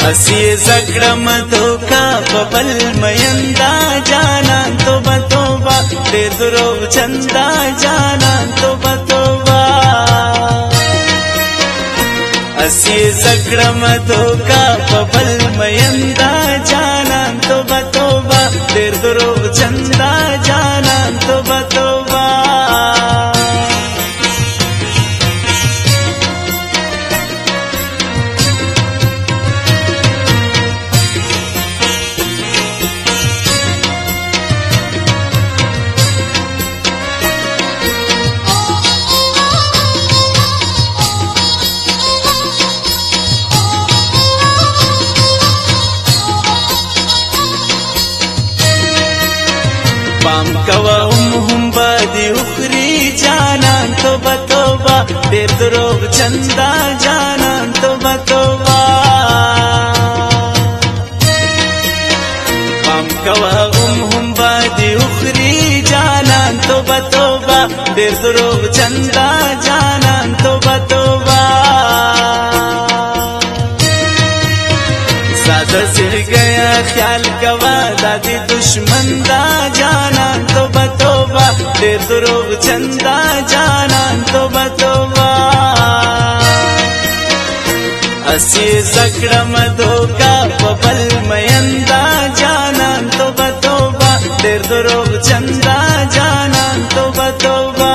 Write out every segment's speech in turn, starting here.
اسی زکړم دوکا ببل میندا جانان توبه توبه ډېر دروغ چندا جانان توبه توبه اسی زکړم دوکا ببل میندا جانان توبه توبه ډېر دروغ چندا جانان توبه توبه پام کوا هم بادی اخری جانان توبه توبه ډېر دروغ چندا جانان توبه توبه پام کوا هم بادی اخری جانان توبه توبه ډېر دروغ چندا جانان توبه توبه ساده سر گیا خیال کوا دادی دشمن دا جانان توبه توبه ډېر دروغ چندا جانان توبه توبه اسی زکړم دوکا ببل میندا جانان توبه توبه ډېر دروغ چندا جانان توبه توبه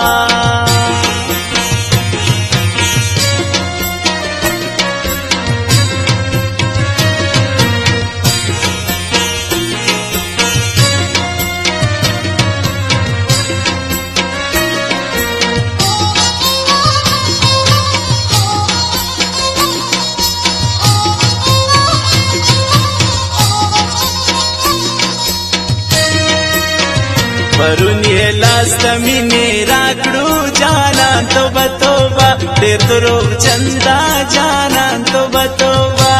پرون یې لاس ته مینې راکړو جانان توبه توبه ډېر دروغ چندا جانان توبه توبه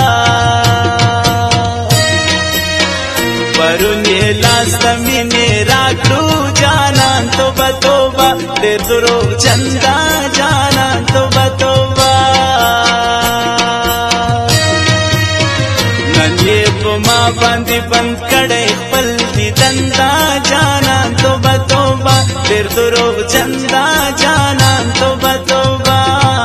پرون یې لاس ته مینې راکړو جانان توبه توبه ډېر دروغ چندا جانان توبه توبه نن یې په ما باندې بند کړی خپل دیدندا جانان توبه توبه ډېر دروغ چندا جانان توبه توبه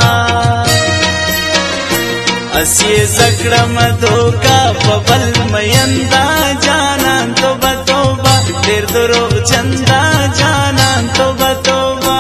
اسی زکړم دوکا ببل میندا جانان توبه توبه ډېر دروغ چندا جانان توبه توبه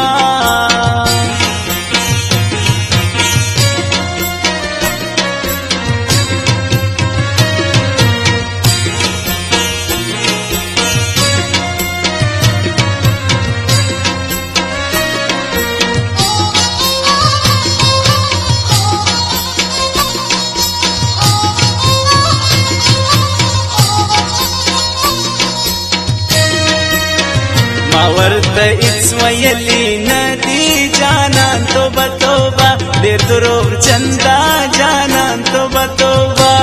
ما ورته هیڅ ویلي نه دي جانان توبه توبه ډېر دروغ چندا جانان توبه توبه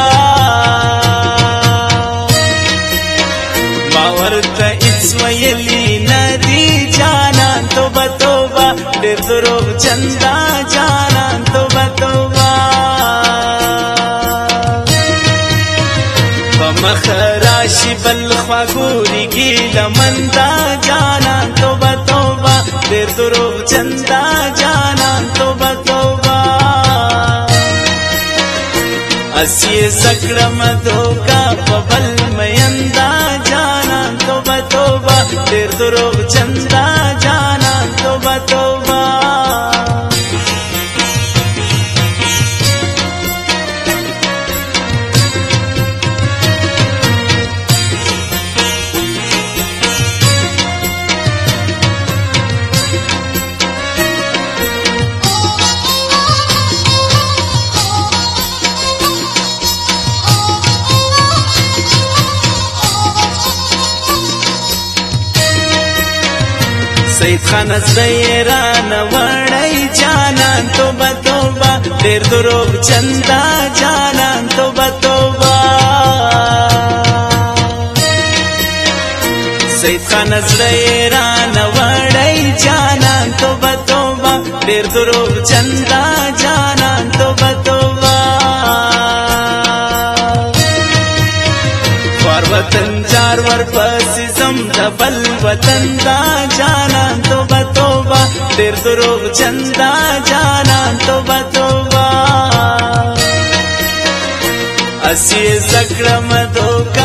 ما ورته هیڅ ویلي نه دي جانان توبه توبه ډېر دروغ چندا جانان توبه توبه په مخ راشي بل خوا ګوري ګیله مندا جانان توبه توبه ډېر دروغ چندا جانان توبه توبه اسی زکړم دوکا ببل میندا جانان توبه توبه ډېر دروغ چندا جانان توبه توبه سید خان زیران وړی جانان توبه توبه ډېر دروغ چندا جانان توبه توبه سید خان زیران وړی جانان توبه توبه ډېر دروغ چندا جانان توبه توبه یار ورپسې ځم د بل وطن دا جانان توبه توبه ډېر دروغجن دا جانان توبه توبه اسی زکړم دوکه